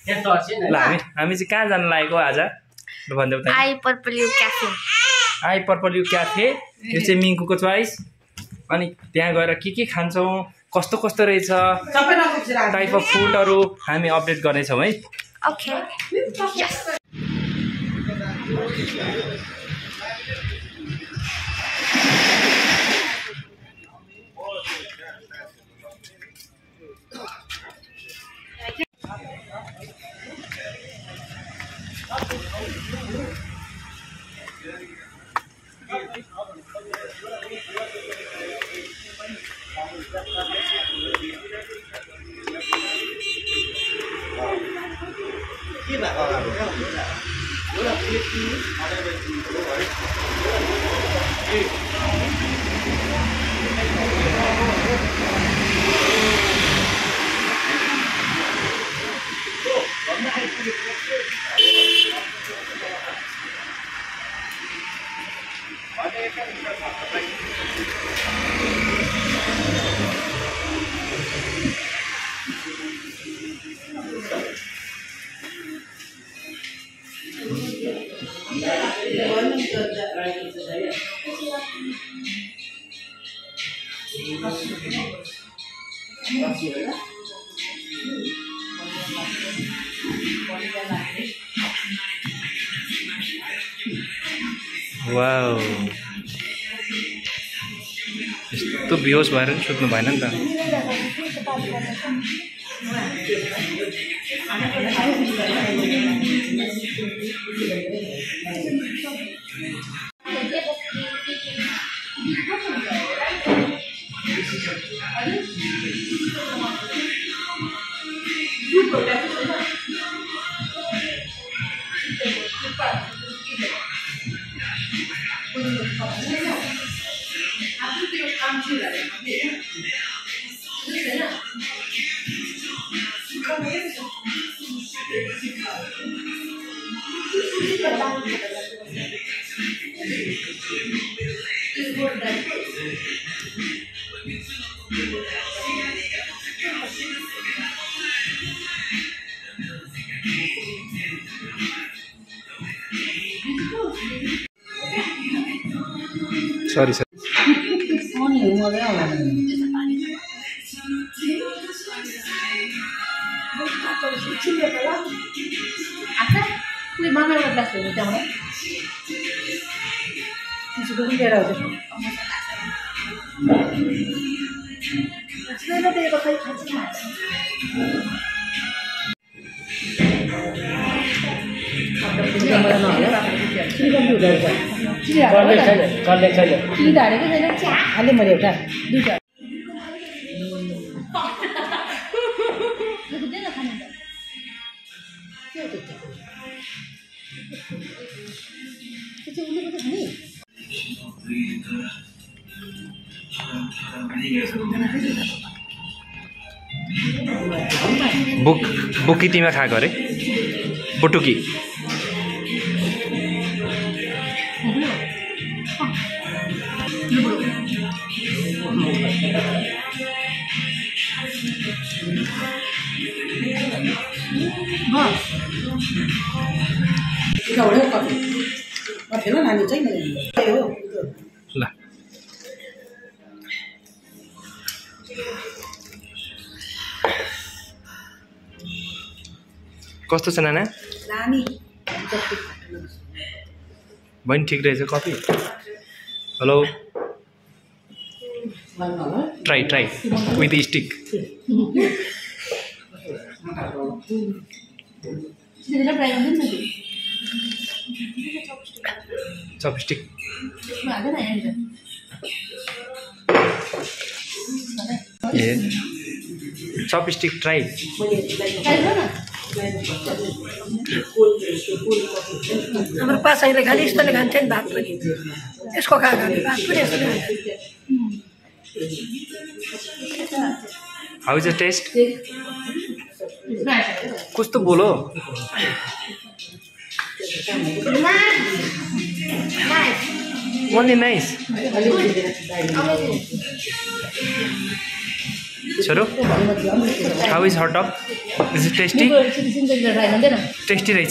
ल हामी चाहिँ कहाँ जान लागेको आज भन्देऊ त आई पर्पल यू क्याफे यो चाहिँ मिङ्कुको चोइस अनि त्यहाँ गएर के खान्छौँ कस्तो कस्तो रहेछ टाइप अफ फुडहरू हामी अपडेट गर्नेछौँ है ओके यस वाउ यस्तो बेहोस भएर नि सुत्नु भएन नि त सरी सर बुकी तिमीमा खाएको अरे बुटुकी ल कस्तो छ नाना बहिनी ठिक रहेछ coffee hello try with stick chopstick ए चपस्टिक ट्राई हाम्रो पासाइले खाने यस्तोले खान्थ्यो नि भात पनि यसको खाने भात पनि यसले हाउ इज द टेस्ट कस्तो बोलो only nice छोरो how is hot dog is it tasty tasty रहेछ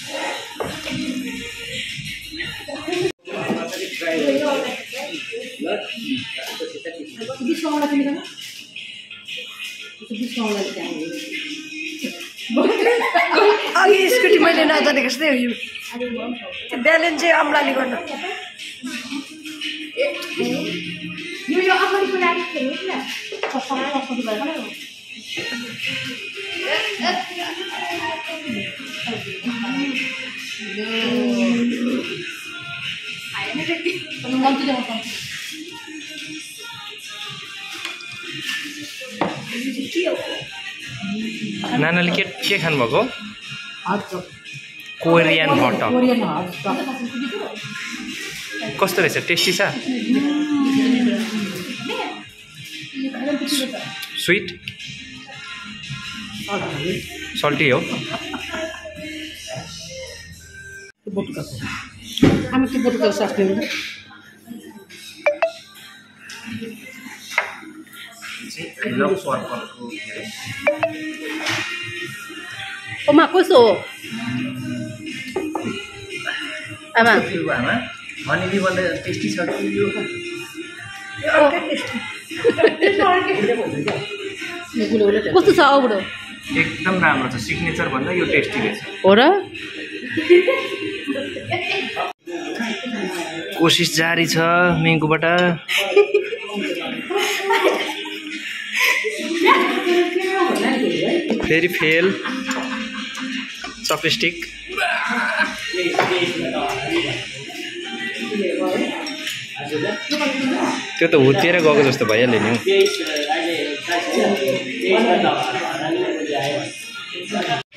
अघि स्कुटी मैले नजानेको जस्तै हो यो त्यो ब्यालेन्स चाहिँ अम्लाले गर्न नानाले के खानुभएको कोरियन हटडग कस्तो रहेछ टेस्टी छ स्वीट सल्टी हो Oma kosong. Ama. हनी भन्दा टेस्टी छ यो कस्तो छ औ बुढो एकदम राम्रो छ सिग्नेचर भन्दा यो टेस्टी रहेछ हो र कोशिश जारी छ मेङ्गुबाट फेरि फेल चपस्टिक त्यो त हुत्तिएर गएको जस्तो भइहाल्यो नि